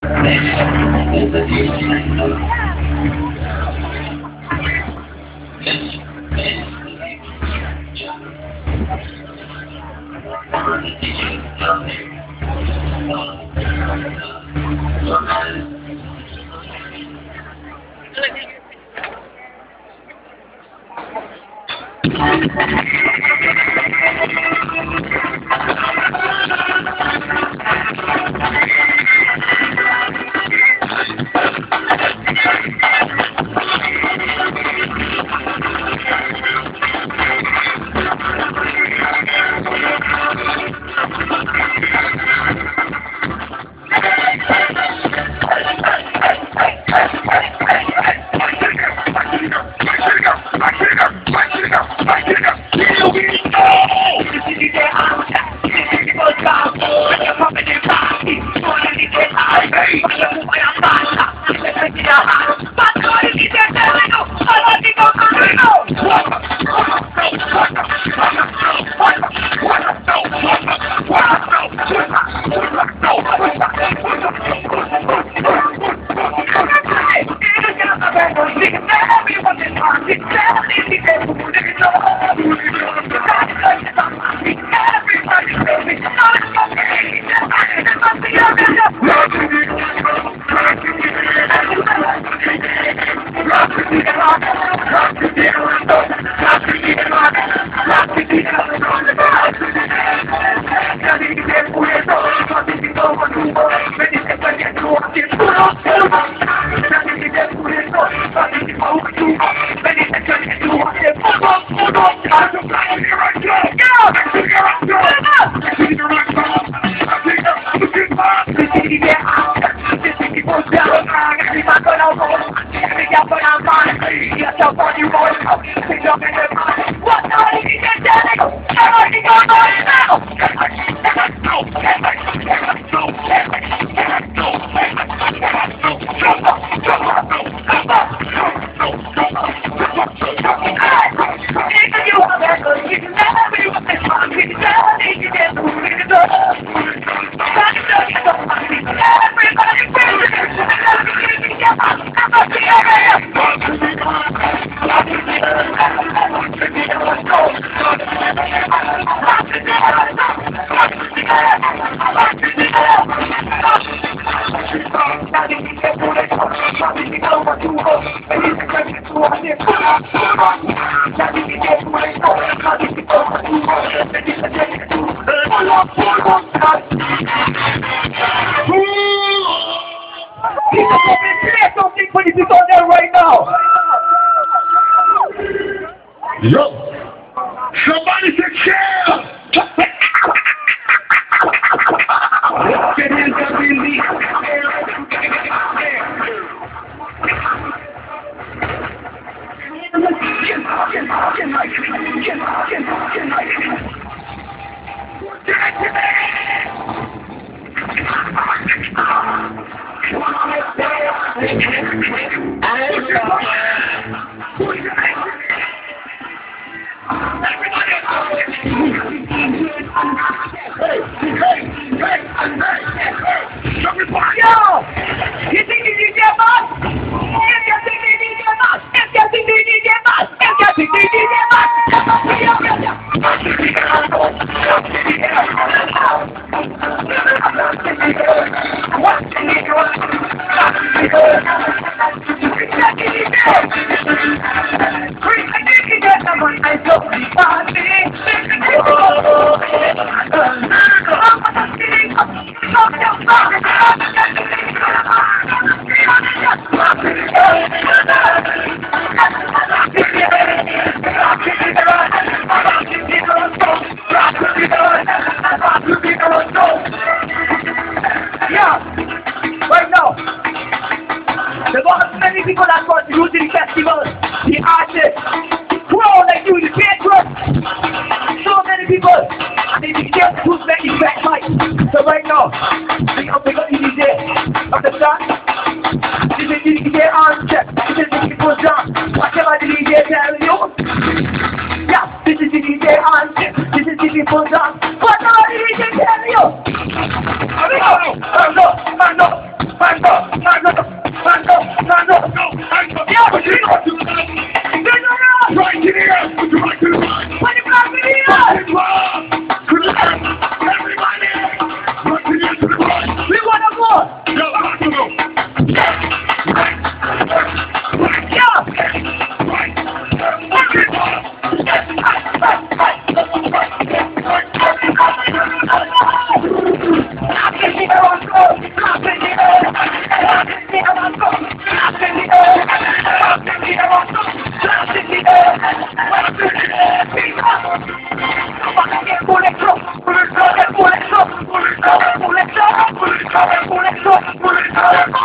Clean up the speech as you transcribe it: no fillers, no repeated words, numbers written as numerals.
Yo! Somebody say chill! Get in the release. Right now, there's not many people that contribute to the festival, the artists, who are all like you, the patrons. hands up, hands up, hands up, hands up, no, hands up. Yeah, but you know, turn around. Right to the earth, put your right to the right. Put your right to the earth. To the left, everybody. Right to the earth, to the right. We want to go. Yo, back to go. Right, right, yeah. Right, okay. Pull it up.